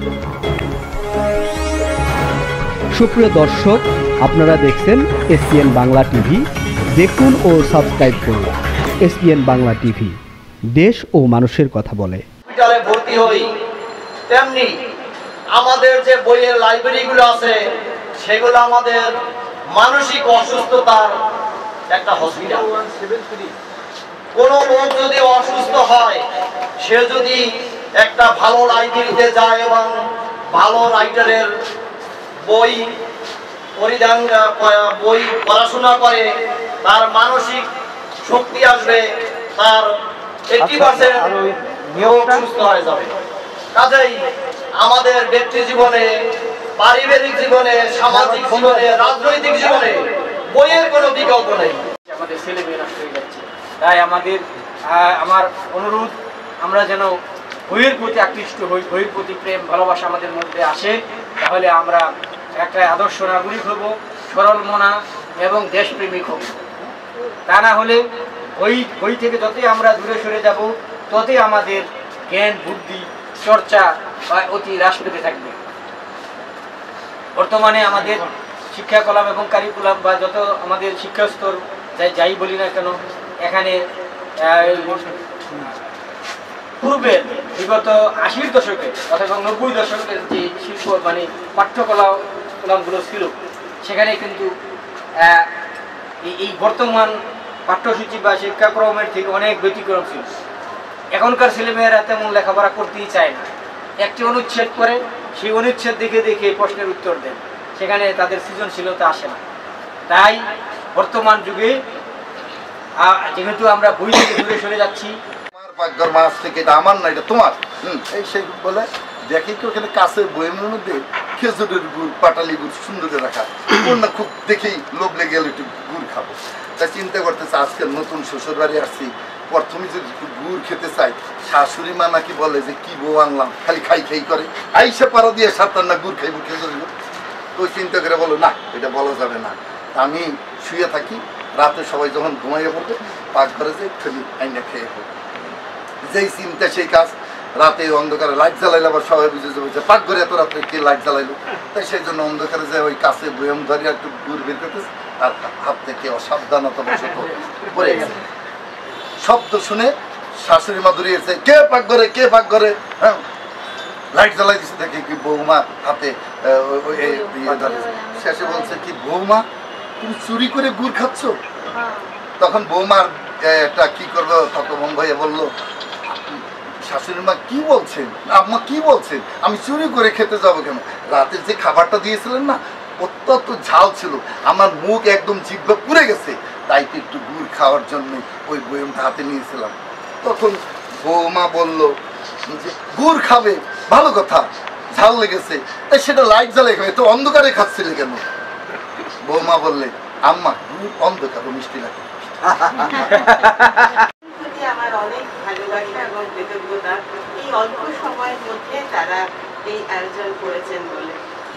সুপ্রিয় দর্শক, আপনারা দেখছেন এসপিএন বাংলা টিভি। দেখুন ও সাবস্ক্রাইব করুন এসপিএন বাংলা টিভি, দেশ ও মানুষের কথা বলে। হসপিটালে ভর্তি হই, তেমনি আমাদের যে বইয়ের লাইব্রেরিগুলো আছে সেগুলো আমাদের মানসিক অসুস্থতার একটা হসপিটাল। কোনো লোক যদি অসুস্থ হয়, সে যদি একটা ভালো লাইব্রেরিতে যায় এবং ভালো রাইটারের বই পড়াশোনা করে, তার মানসিক শক্তি আসবে, তার 80% সুস্থ হয়ে যাবে। কাজেই আমাদের ব্যক্তি জীবনে, পারিবারিক জীবনে, সামাজিক জীবনে, রাজনৈতিক জীবনে বইয়ের কোনো বিকল্প নেই। আমাদের ছেলে মেয়ে নষ্ট হয়ে যাচ্ছে, তাই আমার অনুরোধ, আমরা যেন বইয়ের প্রতি আকৃষ্ট হই, বইয়ের প্রতি প্রেম ভালোবাসা আমাদের মধ্যে আসে, তাহলে আমরা একটা আদর্শ নাগরিক হব, সরল মনা এবং দেশপ্রেমিক হব। তা না হলে বই থেকে যতই আমরা দূরে সরে যাব, ততই আমাদের জ্ঞান বুদ্ধি চর্চা অতি হ্রাস পেতে থাকবে। বর্তমানে আমাদের শিক্ষাকলাপ এবং কারিকুলাম বা যত আমাদের শিক্ষাস্তর যাই বলি না কেন, এখানে পূর্বের বিগত 80-র দশকে অথবা 90 দশকের যে শিল্প পাঠ্যকলামগুলো ছিল, সেখানে কিন্তু এই বর্তমান পাঠ্যসূচি বা শিক্ষাক্রমের থেকে অনেক ব্যতিক্রম ছিল। এখনকার ছেলেমেয়েরা তেমন লেখাপড়া করতেই চায় না, একটি অনুচ্ছেদ করে সেই অনুচ্ছেদ দেখে দেখে প্রশ্নের উত্তর দেন, সেখানে তাদের সৃজনশীলতা আসে না। তাই বর্তমান যুগে যেহেতু আমরা বই থেকে দূরে সরে যাচ্ছি, পাকঘর মাছ থেকে এটা আমার না, এটা তোমার, এই সেই বলে দেখি কি ওখানে কাছে বইয়ের মধ্যে খেজুরের গুড়, পাটালি গুড় সুন্দর করে রাখা, না খুব দেখেই লোভ লেগে গেল একটু গুড় খাবো। তাই চিন্তা করতেছে আজকে নতুন শ্বশুর বাড়ি আসছি, প্রথমে যদি একটু গুড় খেতে চাই, শাশুড়ি মা নাকি বলে যে কি বউ আনলাম, খালি খাই খাই করে, আইসা পাড়া দিয়ে সাঁতার না গুড় খাইব খেজুর গুড়। তো চিন্তা করে বলো না, এটা বলা যাবে না। আমি শুয়ে থাকি, রাতে সবাই যখন ঘুমাইয়ে পড়বে পাকঘরে যে খালি আইনা খেয়ে পড়বে। যেই চিন্তা সেই কাজ, রাতে অন্ধকারে লাইট জ্বালাইলে আবার সবাই বুঝে যাবে যে পাকঘরে এত রাত্রে কে লাইট জ্বালাইলো। তাই সেই জন্য অন্ধকারে যে ওই কাছে বয়ম ধরে একটু দূর বের করতেছে, আর হাত থেকে অসাবধানতা বশত পড়ে গেছে। শব্দ শুনে শাশুড়ি মা দৌড়িয়েছে, কে পাকঘরে, কে পাকঘরে, হ্যাঁ লাইট জ্বালাই দিচ্ছে, দেখে কি বৌমা হাতে শেষে বলছে কি বৌমা তুমি চুরি করে গুড় খাচ্ছ? তখন বৌমার একটা কি করবো ততভঙ্গ হয়ে বললো, শাশুড়ি মা কি বলছেন, আম্মা কি বলছেন, আমি চুরি করে খেতে যাবো কেন? রাতের যে খাবারটা দিয়েছিলেন না অত্যন্ত ঝাল ছিল, আমার মুখ একদম জিহ্বা পুড়ে গেছে, তাই তো একটু গুড় খাওয়ার জন্য ওই বয়মটা হাতে নিয়েছিলাম। তখন বৌমা বলল যে গুড় খাবে, ভালো কথা, ঝাল লেগেছে, তাই সেটা লাইট জ্বালে খাবে, তো অন্ধকারে খাচ্ছিলে কেন? বৌমা বললে আম্মা গুড় অন্ধকার মিষ্টি লাগে। আমার অনেক ভালোবাসা এবং কৃতজ্ঞতা, এই অল্প সময়ের মধ্যে তারা এই আয়োজন করেছেন বলে।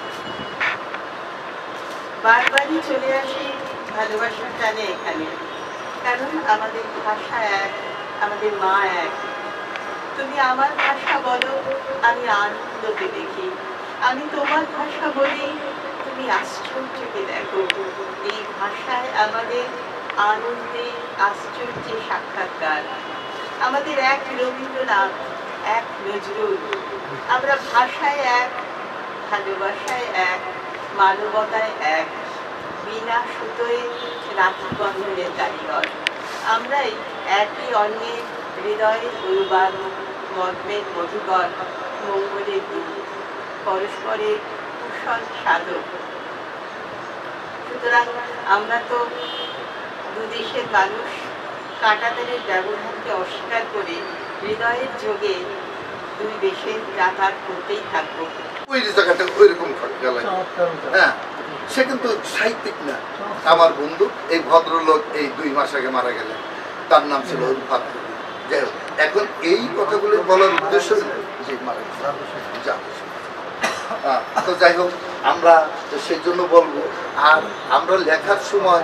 বারবারই চলে আসি ভালোবাসার টানে এখানে, কারণ আমাদের ভাষা এক, আমাদের মা এক। তুমি আমার ভাষা বলো, আমি আনন্দকে দেখি, আমি তোমার ভাষা বলি, তুমি আশ্চর্যকে দেখো। এই ভাষায় আমাদের আনন্দে আশ্চর্যে সাক্ষাৎকার। আমাদের এক রবীন্দ্রনাথ, এক নজরুল, আমরা ভাষায় এক, ভালোবাসায় এক, মানবতায় এক, বিনা সুতোয় রাখি বন্ধনের কারিগর। আমরাই একই অন্যের হৃদয়ে অনুবাদ, মর্মের মধুকর, মঙ্গলের দূত, পরস্পরের কুশল সাধক। সুতরাং আমরা তো দুদেশের মানুষ, কাঁটাতারের ব্যবধানকে অস্বীকার করে হৃদয়ের যোগে দুই দেশের যাতায়াত করতেই থাকবো। ওই জায়গাটা ওইরকম হ্যাঁ, সে কিন্তু সাহিত্যিক না। আমার বন্ধু এই ভদ্রলোক এই 2 মাস আগে মারা গেলেন, তার নাম ছিল উৎসব। যাই হোক, এখন এই কথাগুলো বলার উদ্দেশ্য যে মারা গেছে, তো যাই হোক আমরা সেই জন্য বলবো। আর আমরা লেখার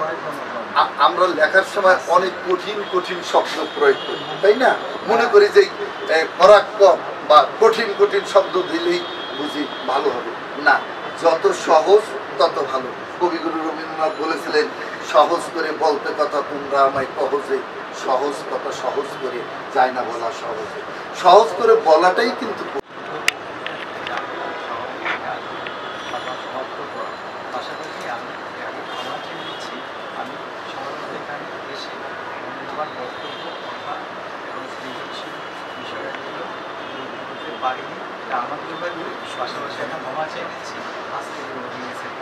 সময় অনেক কঠিন কঠিন শব্দ প্রয়োগ করি, তাই না? মনে করি যে পরাক্রম বা কঠিন কঠিন শব্দ দিলেই বুঝি ভালো হবে না, যত সহজ তত ভালো। কবিগুরু রবীন্দ্রনাথ বলেছিলেন, সহজ করে বলতে কথা তোমরা আমায় সহজে, সহজ কথা সহজ করে যায় না বলা সহজে। সহজ করে বলাটাই কিন্তু পাশাপাশি আমি ক্ষমা চেয়ে নিচ্ছি, আমি সমাজের এখানে এসে মূল্যবান বক্তব্য কথা এবং সৃজনশীল বিষয়গুলো করতে পারিনি, এটা আমার দুর্ভাগ্য। পাশাপাশি একটা ক্ষমা চেয়ে নিচ্ছি আজকে